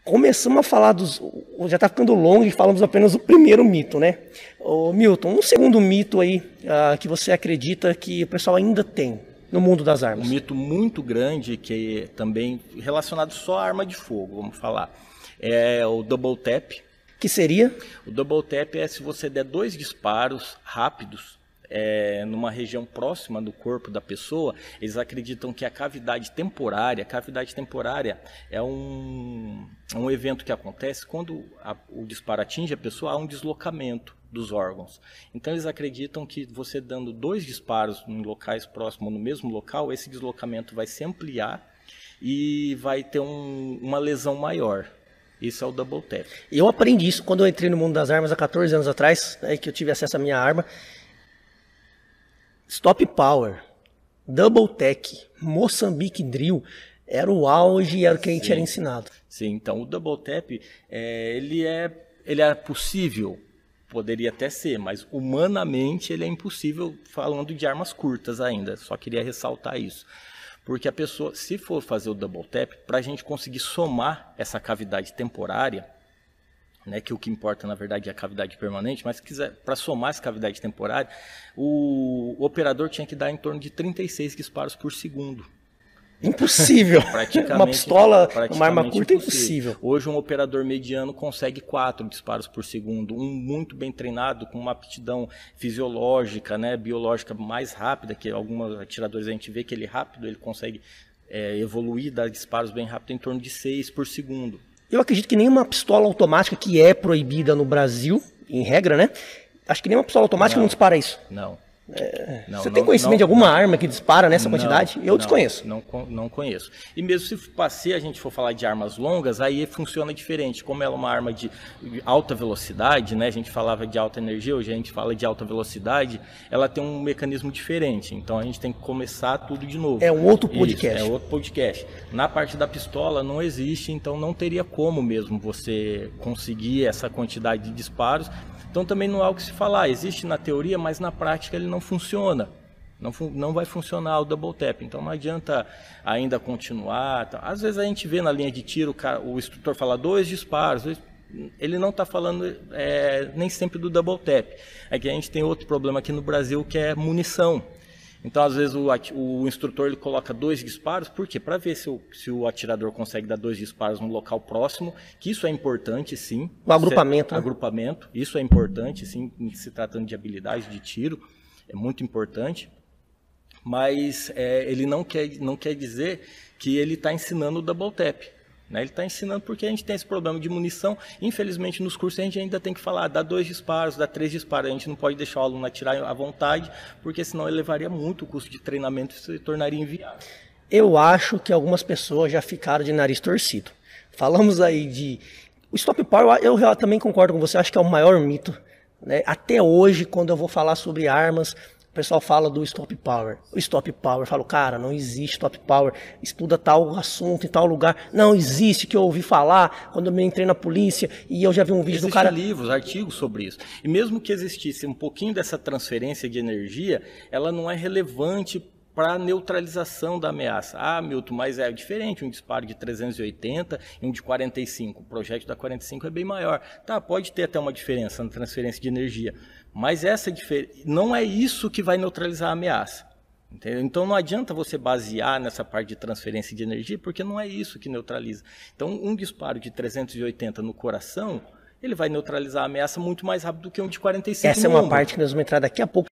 Começamos a falar dos... Já está ficando longo e falamos apenas do primeiro mito, né? Ô, Milton, um segundo mito aí que você acredita que o pessoal ainda tem no mundo das armas. Um mito muito grande, que é também relacionado só à arma de fogo, vamos falar, é o double tap. Que seria? O double tap é se você der 2 disparos rápidos numa região próxima do corpo da pessoa, eles acreditam que a cavidade temporária é um evento que acontece quando o disparo atinge a pessoa, há um deslocamento dos órgãos. Então eles acreditam que você dando 2 disparos em locais próximos, no mesmo local, esse deslocamento vai se ampliar e vai ter uma lesão maior. Isso é o double tap. Eu aprendi isso quando eu entrei no mundo das armas há 14 anos atrás, que eu tive acesso à minha arma. Stop Power, Double Tap, Moçambique Drill, era o auge, era o que a gente era ensinado. Sim, então o Double Tap, ele é possível, poderia até ser, mas humanamente ele é impossível, falando de armas curtas ainda, só queria ressaltar isso. Porque a pessoa, se for fazer o Double Tap, para a gente conseguir somar essa cavidade temporária, né, que o que importa na verdade é a cavidade permanente, mas se quiser, para somar essa cavidade temporária, o operador tinha que dar em torno de 36 disparos por segundo. Impossível. Uma pistola, uma arma curta é impossível. Hoje um operador mediano consegue 4 disparos por segundo, um muito bem treinado, com uma aptidão fisiológica, né, biológica mais rápida, que alguns atiradores a gente vê que ele é rápido, ele consegue evoluir, dar disparos bem rápido em torno de 6 por segundo. Eu acredito que nenhuma pistola automática que é proibida no Brasil, em regra, né? Acho que nenhuma pistola automática não dispara isso. Não. Você tem conhecimento de alguma arma que dispara nessa quantidade? Eu desconheço. Não conheço. E mesmo se a gente for falar de armas longas, aí funciona diferente. Como ela é uma arma de alta velocidade, né? A gente falava de alta energia, hoje a gente fala de alta velocidade, ela tem um mecanismo diferente. Então a gente tem que começar tudo de novo. É um outro podcast. Isso, é outro podcast. Na parte da pistola não existe, então não teria como mesmo você conseguir essa quantidade de disparos. Então também não há o que se falar, existe na teoria, mas na prática ele não funciona. Não vai funcionar o double tap, então não adianta ainda continuar. Tá. Às vezes a gente vê na linha de tiro, o instrutor fala 2 disparos, ele não está falando nem sempre do double tap. É que a gente tem outro problema aqui no Brasil, que é munição. Então, às vezes, o instrutor ele coloca 2 disparos, por quê? Para ver se o atirador consegue dar 2 disparos no local próximo, que isso é importante, sim. O agrupamento. Agrupamento, isso é importante, sim, se tratando de habilidade de tiro, é muito importante. Mas ele não quer dizer que ele está ensinando o double tap. Né? Ele está ensinando porque a gente tem esse problema de munição. Infelizmente, nos cursos a gente ainda tem que falar, dá 2 disparos, dá 3 disparos. A gente não pode deixar o aluno atirar à vontade, porque senão ele levaria muito o custo de treinamento e se tornaria inviável. Eu acho que algumas pessoas já ficaram de nariz torcido. Falamos aí de... O Stop Power, eu também concordo com você, acho que é o maior mito. Né? Até hoje, quando eu vou falar sobre armas... O pessoal fala do Stop Power. O Stop Power, eu falo, cara, não existe Stop Power. Estuda tal assunto em tal lugar. Não existe, que eu ouvi falar quando eu entrei na polícia e eu já vi um vídeo do cara... Existem livros, artigos sobre isso. E mesmo que existisse um pouquinho dessa transferência de energia, ela não é relevante para a neutralização da ameaça. Ah, Milton, mas é diferente, um disparo de 380 e um de 45. O projétil da 45 é bem maior. Tá, pode ter até uma diferença na transferência de energia. Mas essa não é isso que vai neutralizar a ameaça. Entendeu? Então não adianta você basear nessa parte de transferência de energia, porque não é isso que neutraliza. Então um disparo de 380 no coração, ele vai neutralizar a ameaça muito mais rápido do que um de 45 Essa é uma parte que nós vamos entrar daqui a pouco